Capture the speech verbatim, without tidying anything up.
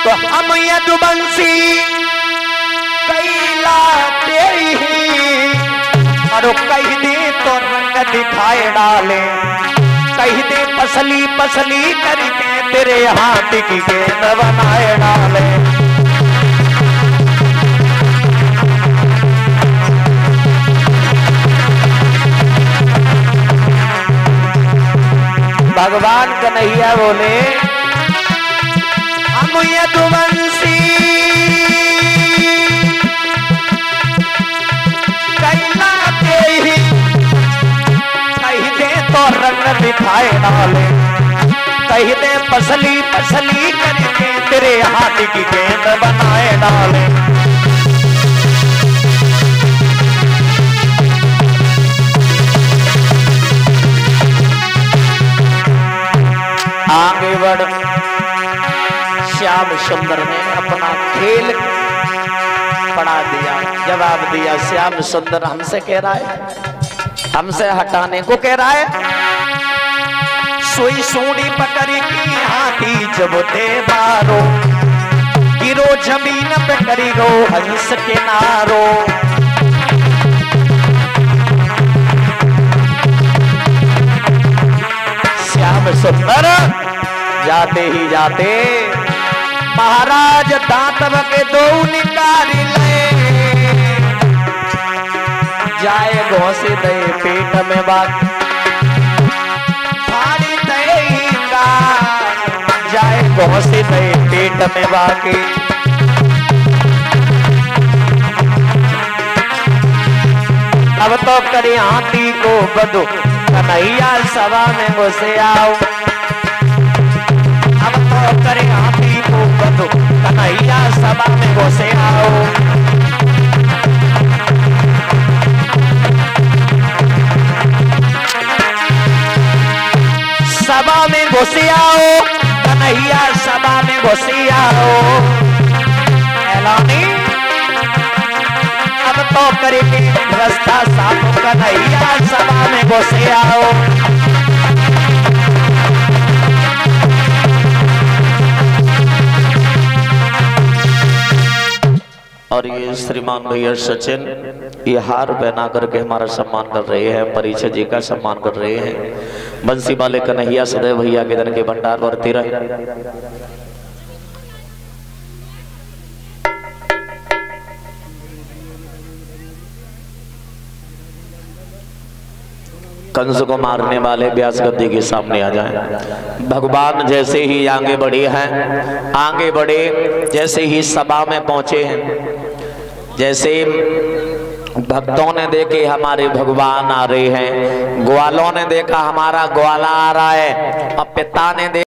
तो हम यदुवंशी कैला तेरी और कह दे तो रंग दिखाए डाले, कह दे पसली पसली करके तेरे हाथ की गेंद बनाए डाले। भगवान कन्हैया बोले हम यदुवंशी कैला तेरी, कह दे तो रंग दिखाए डाले, कह दे पसली पसली करके तेरे हाथ की गेंद बनाए डाले। आगे बढ़ श्याम सुंदर ने अपना खेल पढ़ा दिया, जवाब दिया। श्याम सुंदर हमसे कह रहा है, हमसे हटाने को कह रहा है। सोई सूढ़ी पकड़ी की हाथी जब दे बारो, गिरो जमीन पे करी गो हंस के नारो। श्याम सुंदर जाते ही जाते महाराज दांतव के दो निकाल ले, जाए घोंसे दे पेट में बात फाड़ी देगा, जाए घोंसे दे पेट में बाकी। अब तो करी हाथी को बदो कन्हैया सभा में घुसे आओ, अब तो करे हाथी को बदो कन्हैया सभा में घुसे आओ। सभा में घुसे आओ कन्हैया सभा में घुसे आओ। एलानी अब तो करेंगे रास्ता साफ कन्हैया सभा में घुसे आओ। और ये श्रीमान भैया सचिन ये हार पहना करके हमारा सम्मान कर रहे हैं, परिचय जी का सम्मान कर रहे हैं। बंसी वाले कन्हैया सदैव भैया के धन के भंडार बढ़ते रहे। कंस को मारने वाले व्यास गद्दी के सामने आ जाएं। भगवान जैसे ही आगे बढ़े हैं, आगे बढ़े जैसे ही सभा में पहुंचे हैं, जैसे भक्तों ने देखे हमारे भगवान आ रहे हैं, ग्वालों ने देखा हमारा ग्वाला आ रहा है, और पिता ने देखा